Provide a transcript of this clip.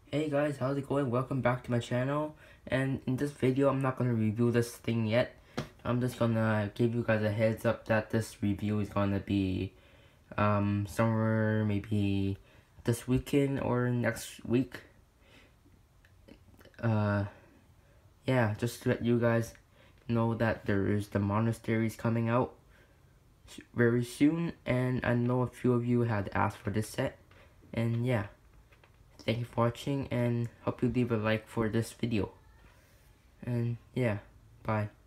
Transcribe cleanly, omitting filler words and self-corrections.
Hey guys, how's it going? Welcome back to my channel. And in this video, I'm not gonna review this thing yet. I'm just gonna give you guys a heads up that this review is gonna be somewhere maybe this weekend or next week. Yeah, just to let you guys know that there is the monasteries coming out very soon, and I know a few of you had asked for this set, and yeah. Thank you for watching, and hope you leave a like for this video. And yeah, bye.